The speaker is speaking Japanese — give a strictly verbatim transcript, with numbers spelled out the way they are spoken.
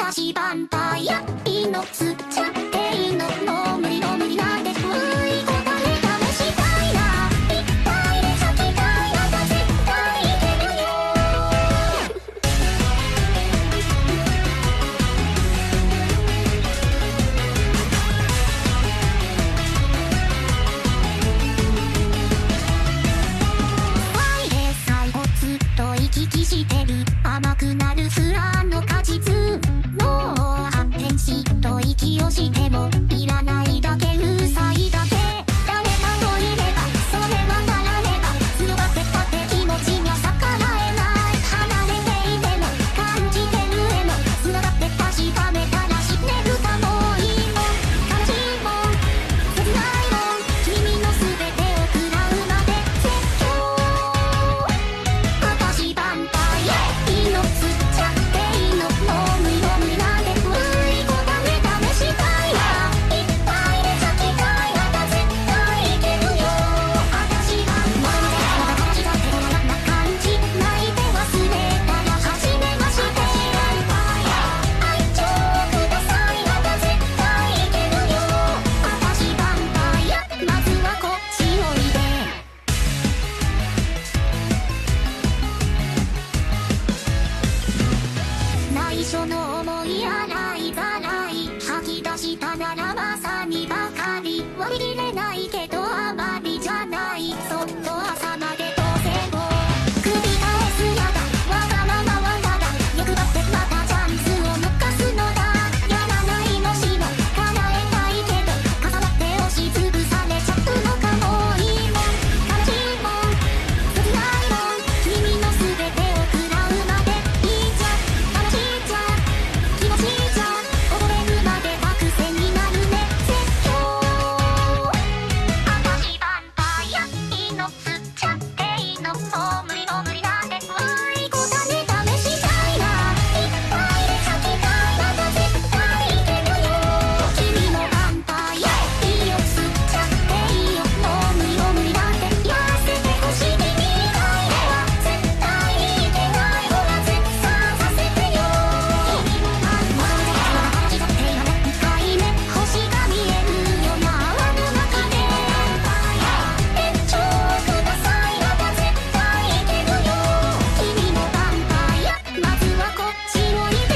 私バンパイアいいの吸っちゃっていいのもう無理の無理なんてうい答え試したいないっぱいで咲きたいなら絶対いけるよ愛で最後ずっと行き来してる甘くなるフランの果実もう発展しと息をしてもいらないだけうさいだけ誰かといればそれはならねば強がってたって気持ちが逆らえない離れていても感じてる絵も繋がって確かめたら知ってるかもいいもん悲しいもん切ないもん君の全てを食らうまで絶叫私バンパイアいいの吸っちゃっていいのもう無理の無理なんてうい答え試したいないっぱいで咲きたいなら絶対いけるよ私がまだまだ形だってどんな感じ泣いて忘れたら初めまして愛情くださいなら絶対いけるよ私バンパイアまずはこっちおいで内緒の思い洗いざらい吐き出したならまさにばかり割り切れないけどあまりじゃないそっと朝まで当然を繰り返すやだわがままはただ欲張ってまたチャンスを逃すのだやらないもしも叶えたいけど重なって押しつぶされちゃうのかもいいもん悲しいもん切ないもん君の全てを食らうまでいいじゃん楽しいじゃん気持ちいいじゃん溺れるまで漠然になるね絶叫私バンパイアいいの吸っちゃっていいのもう無理の無理なんてうい答え試したいないっぱいで咲きたいなら絶対いけるよ君のバンパイアいいよ吸っちゃっていいよもう無理の無理なんてやらせてほしい君以外では絶対いけないほら絶賛させてよ君のバンパイアまだ形だって今ねにかいめ星が見えるような泡の中で延長くださいなら絶対いけるよ君のバンパイアまずはこっちを見て